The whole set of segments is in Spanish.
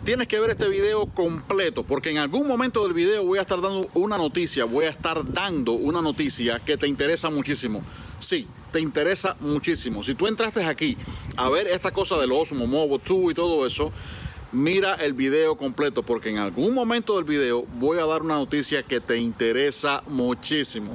tienes que ver este video completo, porque en algún momento del video voy a estar dando una noticia, que te interesa muchísimo. Sí, te interesa muchísimo. Si tú entraste aquí a ver esta cosa del Osmo Movo 2 y todo eso, mira el video completo, porque en algún momento del video voy a dar una noticia que te interesa muchísimo.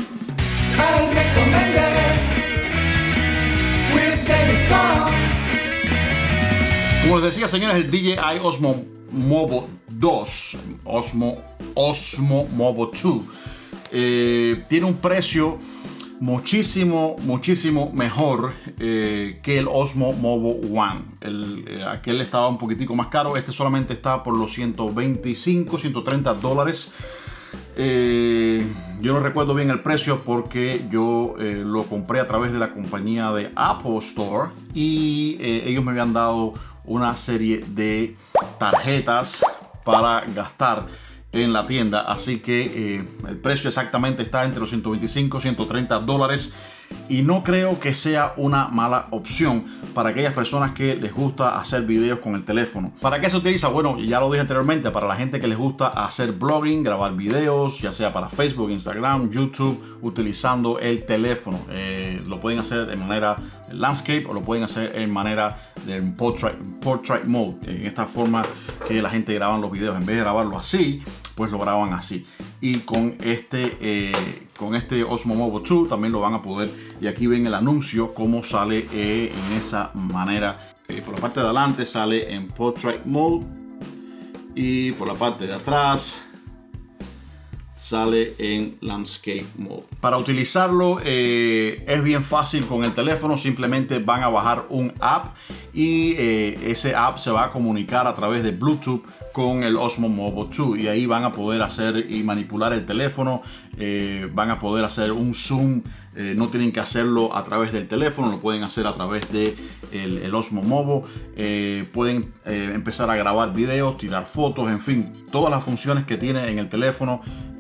Como les decía, señores, el DJI Osmo Movo 2, Osmo Movo 2, tiene un precio muchísimo mejor que el Osmo Movo One. Aquel estaba un poquitico más caro. Este solamente está por los $125-130. Yo no recuerdo bien el precio porque yo lo compré a través de la compañía de Apple Store y ellos me habían dado una serie de tarjetas para gastar en la tienda, así que el precio exactamente está entre los $125-130 y no creo que sea una mala opción para aquellas personas que les gusta hacer videos con el teléfono. ¿Para qué se utiliza? Bueno, ya lo dije anteriormente, para la gente que les gusta hacer blogging, grabar videos, ya sea para Facebook, Instagram, YouTube, utilizando el teléfono. Lo pueden hacer de manera landscape o lo pueden hacer en manera de portrait mode, en esta forma que la gente graba los videos. En vez de grabarlo así, pues lo graban así. Y con este Osmo Movo 2 también lo van a poder. Y aquí ven el anuncio cómo sale en esa manera. Por la parte de adelante sale en portrait mode y por la parte de atrás sale en landscape mode. Para utilizarlo es bien fácil con el teléfono. Simplemente van a bajar un app y ese app se va a comunicar a través de Bluetooth con el Osmo Movo 2 y ahí van a poder hacer y manipular el teléfono. Van a poder hacer un zoom. No tienen que hacerlo a través del teléfono, lo pueden hacer a través de el Osmo Movo. Pueden empezar a grabar videos, tirar fotos, en fin, todas las funciones que tiene en el teléfono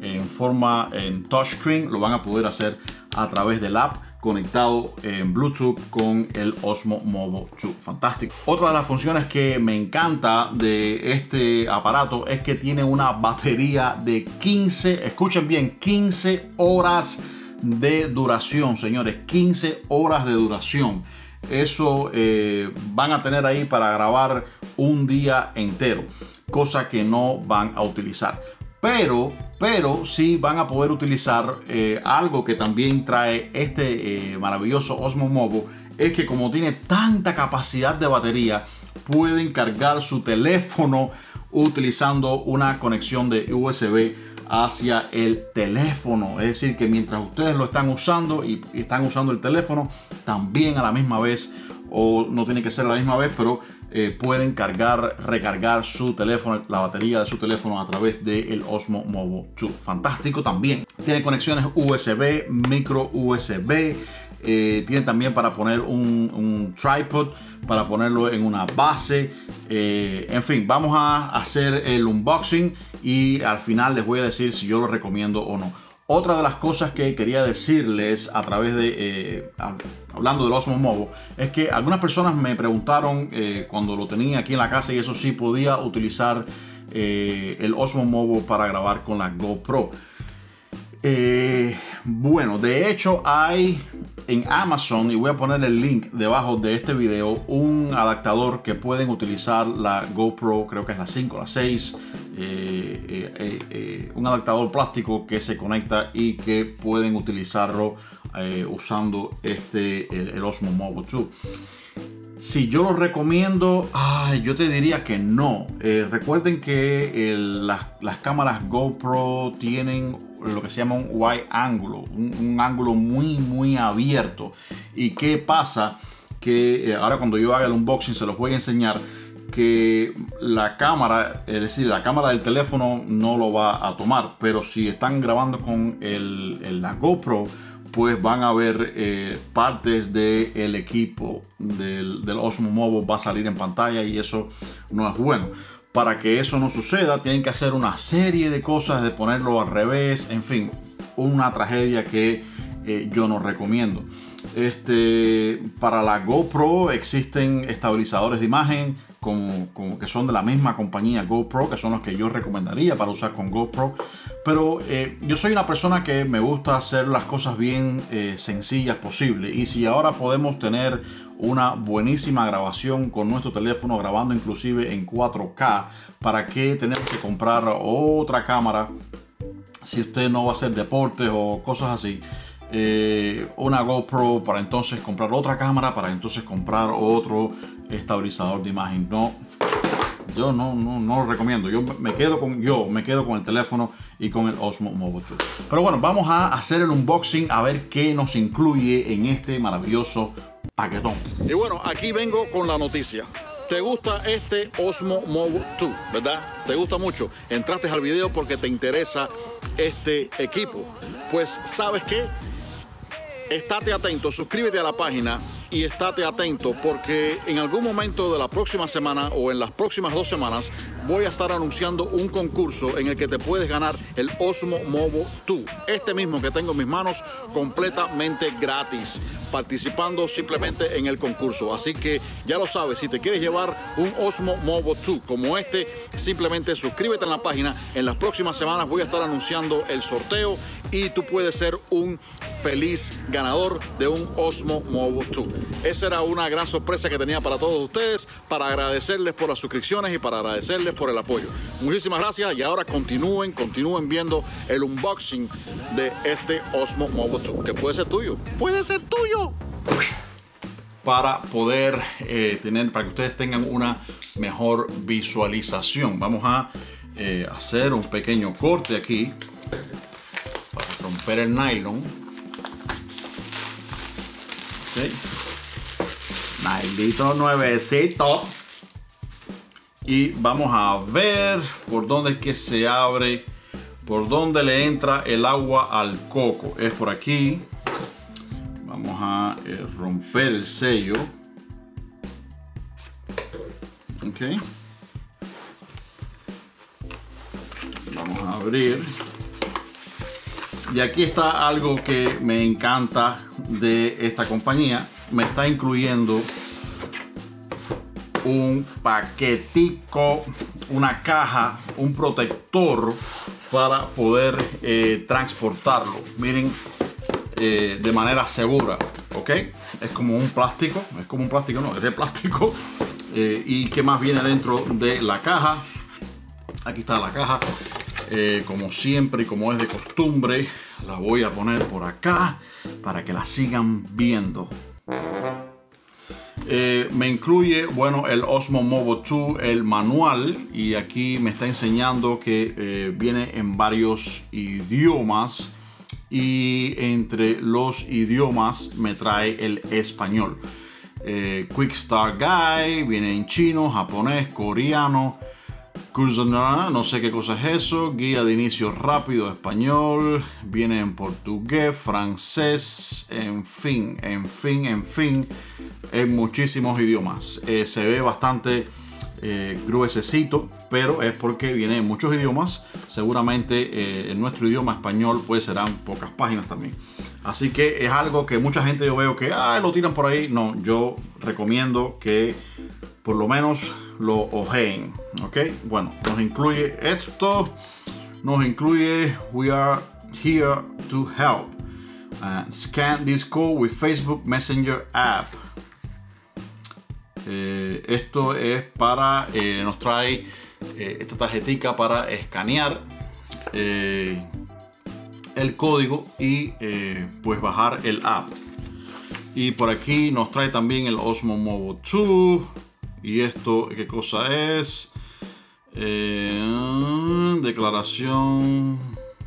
en touchscreen lo van a poder hacer a través del app conectado en Bluetooth con el Osmo Movo 2. Fantástico. Otra de las funciones que me encanta de este aparato es que tiene una batería de 15, escuchen bien, 15 horas de duración, señores. 15 horas de duración. Eso van a tener ahí para grabar un día entero, cosa que no van a utilizar. Pero sí van a poder utilizar algo que también trae este maravilloso Osmo Movo, es que como tiene tanta capacidad de batería, pueden cargar su teléfono utilizando una conexión de USB hacia el teléfono. Es decir, que mientras ustedes lo están usando y están usando el teléfono, también a la misma vez, o no tiene que ser a la misma vez, pero pueden recargar su teléfono, la batería de su teléfono a través del Osmo Movo 2. Fantástico también. Tiene conexiones USB, micro USB. Tiene también para poner un tripod, para ponerlo en una base. En fin, vamos a hacer el unboxing y al final les voy a decir si yo lo recomiendo o no. Otra de las cosas que quería decirles a través de, hablando del Osmo Movo, es que algunas personas me preguntaron cuando lo tenía aquí en la casa y eso sí podía utilizar el Osmo Movo para grabar con la GoPro. Bueno, de hecho hay en Amazon, y voy a poner el link debajo de este video, un adaptador que pueden utilizar la GoPro, creo que es la 5, la 6, un adaptador plástico que se conecta y que pueden utilizarlo usando el Osmo Movo 2. Si yo lo recomiendo, yo te diría que no. Recuerden que las cámaras GoPro tienen lo que se llama un wide ángulo, un ángulo muy abierto. ¿Y qué pasa? Que ahora cuando yo haga el unboxing se los voy a enseñar que la cámara, es decir, la cámara del teléfono no lo va a tomar, pero si están grabando con la GoPro, pues van a ver partes del equipo del Osmo Movo va a salir en pantalla y eso no es bueno. Para que eso no suceda, tienen que hacer una serie de cosas, de ponerlo al revés, en fin, una tragedia que yo no recomiendo. Para la GoPro existen estabilizadores de imagen como que son de la misma compañía GoPro, que son los que yo recomendaría para usar con GoPro. Pero yo soy una persona que me gusta hacer las cosas bien sencillas posible. Y si ahora podemos tener una buenísima grabación con nuestro teléfono, grabando inclusive en 4K, ¿para qué tenemos que comprar otra cámara si usted no va a hacer deportes o cosas así? Una GoPro para entonces comprar otra cámara, para entonces comprar otro estabilizador de imagen. Yo no lo recomiendo. Yo me quedo con el teléfono y con el Osmo Movo 2. Pero bueno, vamos a hacer el unboxing a ver qué nos incluye en este maravilloso paquetón. Y bueno, aquí vengo con la noticia. ¿Te gusta este Osmo Movo 2, verdad? ¿Te gusta mucho? Entraste al video porque te interesa este equipo. Pues, ¿sabes qué? Estate atento, suscríbete a la página y estate atento, porque en algún momento de la próxima semana o en las próximas 2 semanas voy a estar anunciando un concurso en el que te puedes ganar el Osmo Movo 2, este mismo que tengo en mis manos, completamente gratis, participando simplemente en el concurso. Así que ya lo sabes, si te quieres llevar un Osmo Movo 2 como este, simplemente suscríbete en la página. En las próximas semanas voy a estar anunciando el sorteo y tú puedes ser un feliz ganador de un Osmo Movo 2. Esa era una gran sorpresa que tenía para todos ustedes, para agradecerles por las suscripciones y para agradecerles por el apoyo. Muchísimas gracias, y ahora continúen viendo el unboxing de este Osmo Movo 2, que puede ser tuyo. ¡Puede ser tuyo! Para poder para que ustedes tengan una mejor visualización, vamos a hacer un pequeño corte aquí para romper el nylon. Okay. Maldito nuevecito. Y vamos a ver por dónde es que se abre, por dónde le entra el agua al coco. Es por aquí. Vamos a romper el sello. Ok. Vamos a abrir. Y aquí está algo que me encanta de esta compañía. Me está incluyendo un paquetico, una caja, un protector para poder transportarlo. Miren, de manera segura, ¿ok? Es como un plástico, no, es de plástico. ¿Y qué más viene dentro de la caja? Aquí está la caja. Como siempre y como es de costumbre, la voy a poner por acá para que la sigan viendo. Me incluye, bueno, el Osmo Movo 2, el manual, y aquí me está enseñando que viene en varios idiomas, y entre los idiomas me trae el español. Quick Start Guide, viene en chino, japonés, coreano, no sé qué cosa es eso. Guía de inicio rápido, español. Viene en portugués, francés, en fin. En muchísimos idiomas. Se ve bastante gruesecito, pero es porque viene en muchos idiomas. Seguramente en nuestro idioma español pues serán pocas páginas también. Así que es algo que mucha gente, yo veo que lo tiran por ahí. No, yo recomiendo que por lo menos lo ojeen. Ok, bueno, nos incluye esto. Nos incluye We are here to help. Scan this code with Facebook Messenger app. Esto es para, nos trae esta tarjetica para escanear el código y pues bajar el app. Y por aquí nos trae también el Osmo Movo 2. Y esto, ¿qué cosa es? Declaración,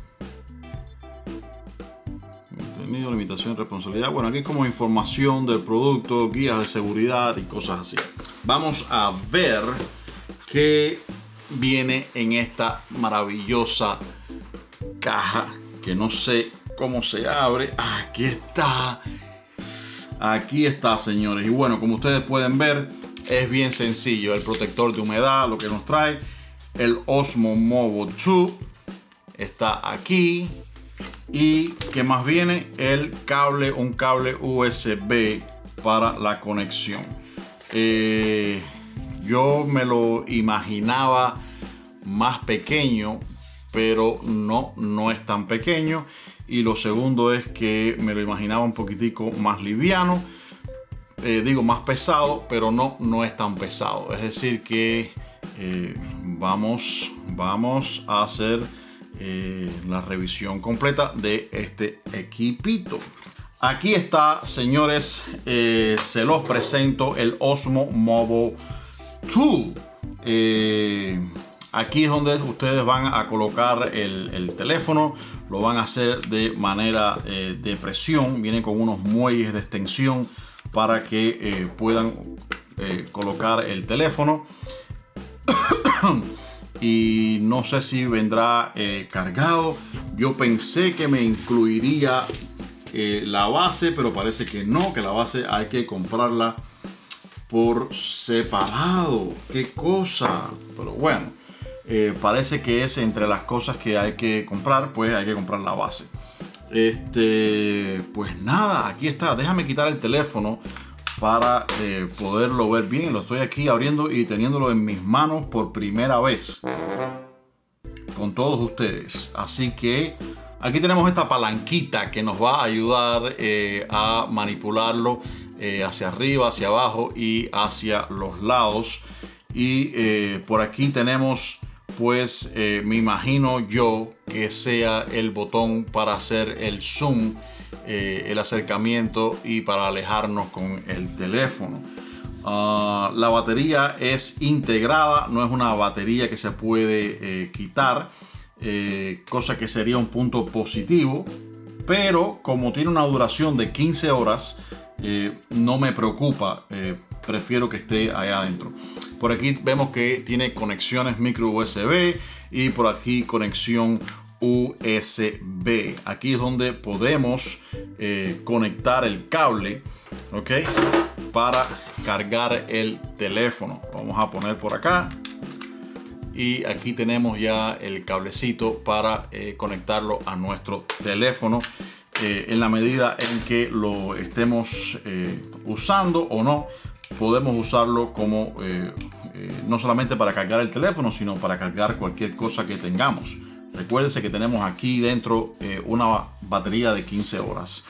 contenido, limitación, responsabilidad. Bueno, aquí como información del producto, guías de seguridad y cosas así. Vamos a ver qué viene en esta maravillosa caja, que no sé cómo se abre. Aquí está. Aquí está, señores. Y bueno, como ustedes pueden ver, es bien sencillo. El protector de humedad, lo que nos trae. El Osmo Movo 2 está aquí. Y que más viene el cable, un cable USB para la conexión. Yo me lo imaginaba más pequeño, pero no es tan pequeño. Y lo segundo es que me lo imaginaba un poquitico más liviano, digo más pesado, pero no es tan pesado. Es decir que vamos a hacer la revisión completa de este equipito. Aquí está, señores, se los presento el Osmo Mobile 2. Aquí es donde ustedes van a colocar el teléfono. Lo van a hacer de manera de presión. Viene con unos muelles de extensión para que puedan colocar el teléfono. Y no sé si vendrá cargado. Yo pensé que me incluiría la base, pero parece que no, que la base hay que comprarla por separado. Qué cosa. Pero bueno, parece que es entre las cosas que hay que comprar, pues hay que comprar la base. Pues nada, aquí está. Déjame quitar el teléfono para poderlo ver bien. Lo estoy aquí abriendo y teniéndolo en mis manos por primera vez con todos ustedes. Así que aquí tenemos esta palanquita que nos va a ayudar a manipularlo hacia arriba, hacia abajo y hacia los lados. Y por aquí tenemos, pues me imagino yo que sea el botón para hacer el zoom, el acercamiento y para alejarnos con el teléfono. La batería es integrada, no es una batería que se puede quitar, cosa que sería un punto positivo, pero como tiene una duración de 15 horas, no me preocupa, prefiero que esté allá adentro. Por aquí vemos que tiene conexiones micro USB y por aquí conexión USB. Aquí es donde podemos conectar el cable, ¿ok? Para cargar el teléfono. Vamos a poner por acá. Y aquí tenemos ya el cablecito para conectarlo a nuestro teléfono. En la medida en que lo estemos usando o no, podemos usarlo como no solamente para cargar el teléfono, sino para cargar cualquier cosa que tengamos. Recuérdense que tenemos aquí dentro una batería de 15 horas.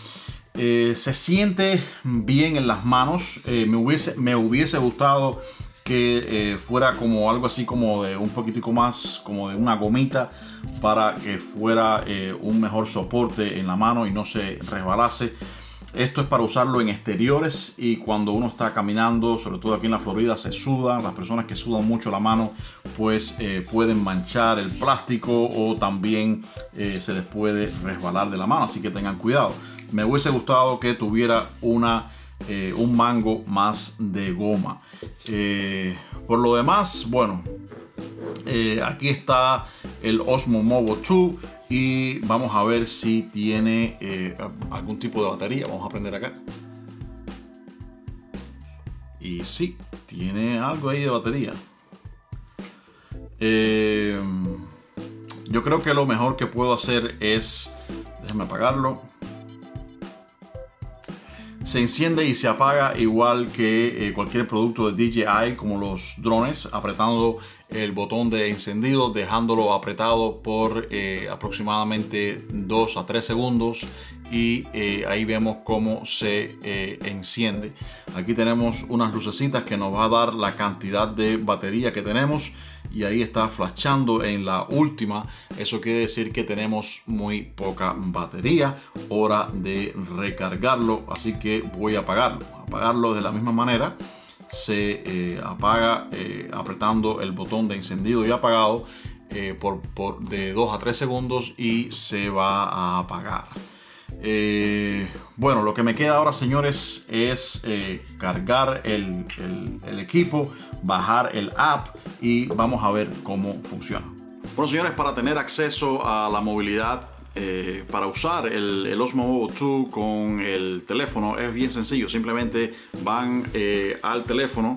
Se siente bien en las manos. Me hubiese gustado que fuera como algo así como de un poquitico más, como de una gomita, para que fuera un mejor soporte en la mano y no se resbalase. Esto es para usarlo en exteriores y cuando uno está caminando, sobre todo aquí en la Florida, se suda. Las personas que sudan mucho la mano, pues pueden manchar el plástico o también se les puede resbalar de la mano, así que tengan cuidado. Me hubiese gustado que tuviera un mango más de goma. Por lo demás, bueno, aquí está el Osmo Mobile 2 y vamos a ver si tiene algún tipo de batería. Vamos a prender acá. Y sí, tiene algo ahí de batería. Yo creo que lo mejor que puedo hacer es, déjame apagarlo. Se enciende y se apaga igual que cualquier producto de DJI, como los drones, apretando el botón de encendido, dejándolo apretado por aproximadamente 2 a 3 segundos y ahí vemos cómo se enciende. Aquí tenemos unas lucecitas que nos va a dar la cantidad de batería que tenemos y ahí está flashando en la última. Eso quiere decir que tenemos muy poca batería, hora de recargarlo, así que voy a apagarlo de la misma manera. Se apaga apretando el botón de encendido y apagado de 2 a 3 segundos y se va a apagar. Bueno, lo que me queda ahora, señores, es cargar el equipo, bajar el app y vamos a ver cómo funciona. Bueno, señores, para tener acceso a la movilidad, para usar el Osmo Mobile 2 con el teléfono es bien sencillo. Simplemente van al teléfono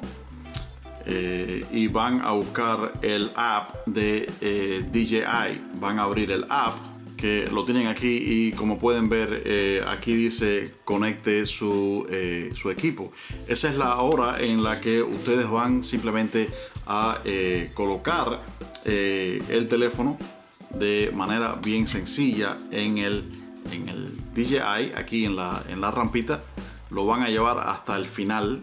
y van a buscar el app de DJI. Van a abrir el app que lo tienen aquí, y como pueden ver aquí dice conecte su equipo. Esa es la hora en la que ustedes van simplemente a colocar el teléfono de manera bien sencilla en el DJI, aquí en la rampita. Lo van a llevar hasta el final,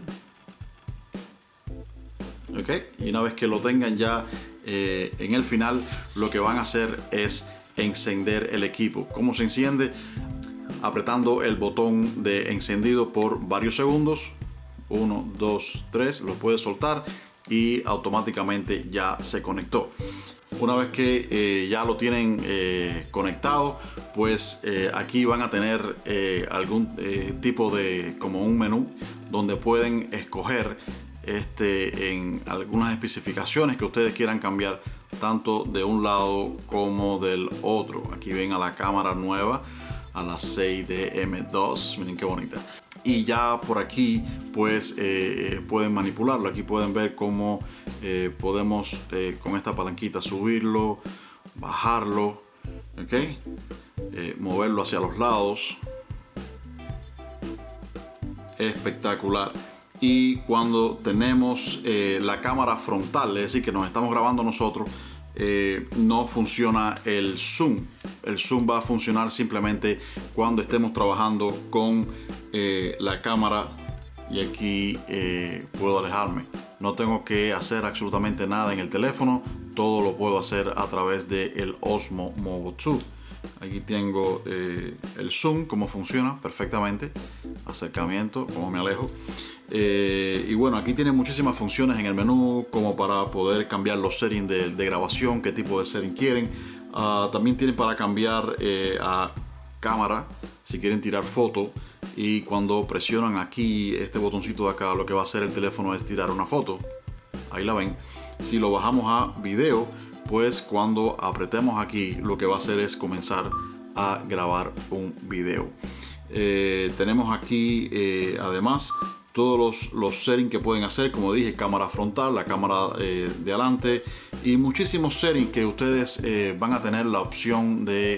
¿ok? Y una vez que lo tengan ya en el final, lo que van a hacer es encender el equipo. ¿Cómo se enciende? Apretando el botón de encendido por varios segundos. 1, 2, 3, lo puede soltar y automáticamente ya se conectó. Una vez que ya lo tienen conectado, pues aquí van a tener algún tipo de, como un menú donde pueden escoger en algunas especificaciones que ustedes quieran cambiar, tanto de un lado como del otro. Aquí ven a la cámara nueva, a la 6D-M2, miren qué bonita. Y ya por aquí pues pueden manipularlo. Aquí pueden ver cómo podemos con esta palanquita subirlo, bajarlo, ¿okay? Moverlo hacia los lados. Espectacular. Y cuando tenemos la cámara frontal, es decir, que nos estamos grabando nosotros, no funciona el zoom. El zoom va a funcionar simplemente cuando estemos trabajando con la cámara. Y aquí puedo alejarme. No tengo que hacer absolutamente nada en el teléfono. Todo lo puedo hacer a través del Osmo Movo 2. Aquí tengo el zoom, cómo funciona perfectamente. Acercamiento, cómo me alejo. Y bueno, aquí tiene muchísimas funciones en el menú, como para poder cambiar los settings de grabación, qué tipo de setting quieren. También tienen para cambiar a cámara, si quieren tirar foto. Y cuando presionan aquí este botoncito de acá, lo que va a hacer el teléfono es tirar una foto. Ahí la ven. Si lo bajamos a video, pues cuando apretemos aquí, lo que va a hacer es comenzar a grabar un video. Tenemos aquí además todos los settings que pueden hacer, como dije, cámara frontal, la cámara de adelante, y muchísimos settings que ustedes van a tener la opción de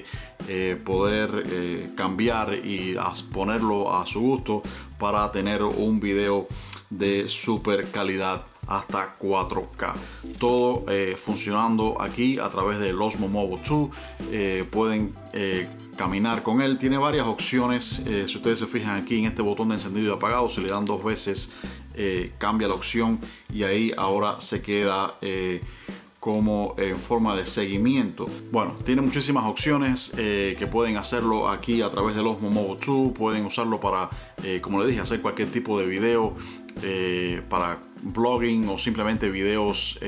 poder cambiar y ponerlo a su gusto para tener un video de super calidad hasta 4K. Todo funcionando aquí a través del Osmo Movo 2. Pueden caminar con él. Tiene varias opciones. Si ustedes se fijan aquí en este botón de encendido y apagado, si le dan 2 veces cambia la opción, y ahí ahora se queda como en forma de seguimiento. Bueno, tiene muchísimas opciones que pueden hacerlo aquí a través del Osmo Movo 2. Pueden usarlo para, como les dije, hacer cualquier tipo de video, para blogging o simplemente videos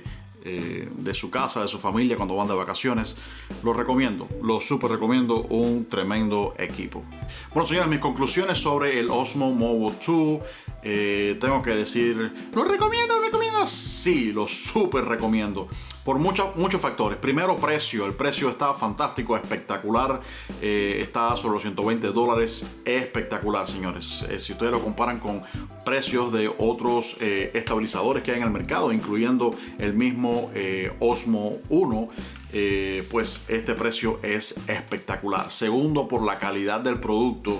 de su casa, de su familia cuando van de vacaciones. Lo recomiendo, lo súper recomiendo, un tremendo equipo. Bueno, señores, mis conclusiones sobre el Osmo Movo 2. Tengo que decir, ¿lo recomiendo? Sí, lo súper recomiendo por muchos factores. Primero, precio. El precio está fantástico, espectacular. Está sobre los $120. Espectacular, señores. Si ustedes lo comparan con precios de otros estabilizadores que hay en el mercado, incluyendo el mismo Osmo 1, pues este precio es espectacular. Segundo, por la calidad del producto.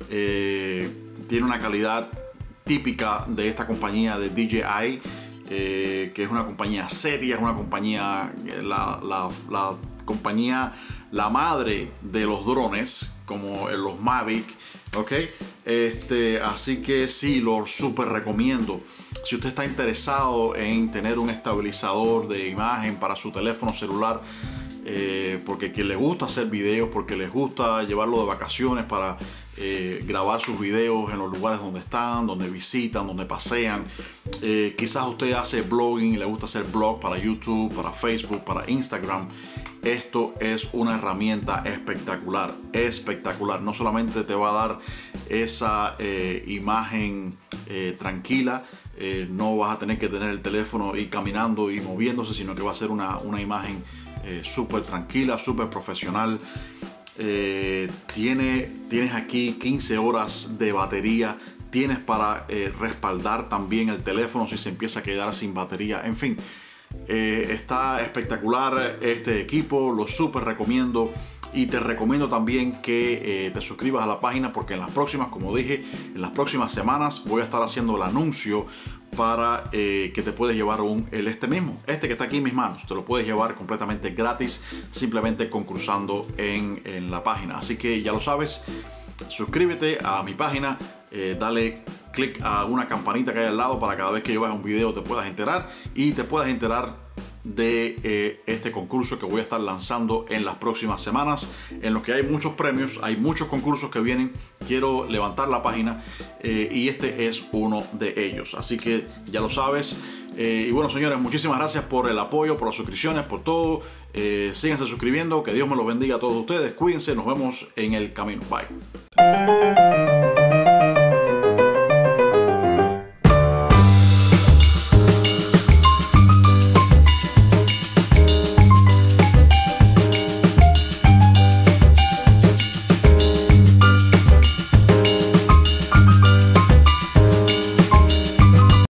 Tiene una calidad típica de esta compañía de DJI, que es una compañía seria, es una compañía, la compañía, la madre de los drones, como los Mavic, ¿ok? Así que sí, lo súper recomiendo. Si usted está interesado en tener un estabilizador de imagen para su teléfono celular, porque quien le gusta hacer videos, porque les gusta llevarlo de vacaciones para grabar sus videos en los lugares donde están, donde visitan, donde pasean. Quizás usted hace blogging y le gusta hacer blog para YouTube, para Facebook, para Instagram. Esto es una herramienta espectacular, espectacular. No solamente te va a dar esa imagen tranquila, no vas a tener que tener el teléfono y caminando y moviéndose, sino que va a ser una imagen súper tranquila, súper profesional. Tienes aquí 15 horas de batería. Tienes para respaldar también el teléfono si se empieza a quedar sin batería. En fin, está espectacular este equipo, lo súper recomiendo. y te recomiendo también que te suscribas a la página, porque en las próximas, como dije, en las próximas semanas voy a estar haciendo el anuncio para que te puedes llevar este que está aquí en mis manos. Te lo puedes llevar completamente gratis, simplemente concursando en la página. Así que ya lo sabes, suscríbete a mi página, dale clic a una campanita que hay al lado para cada vez que yo vaya un video te puedas enterar, y te puedas enterar de este concurso que voy a estar lanzando en las próximas semanas, en los que hay muchos premios, hay muchos concursos que vienen. Quiero levantar la página y este es uno de ellos, así que ya lo sabes. Y bueno, señores, muchísimas gracias por el apoyo, por las suscripciones, por todo. Síganse suscribiendo, que Dios me los bendiga a todos ustedes, cuídense, nos vemos en el camino, bye.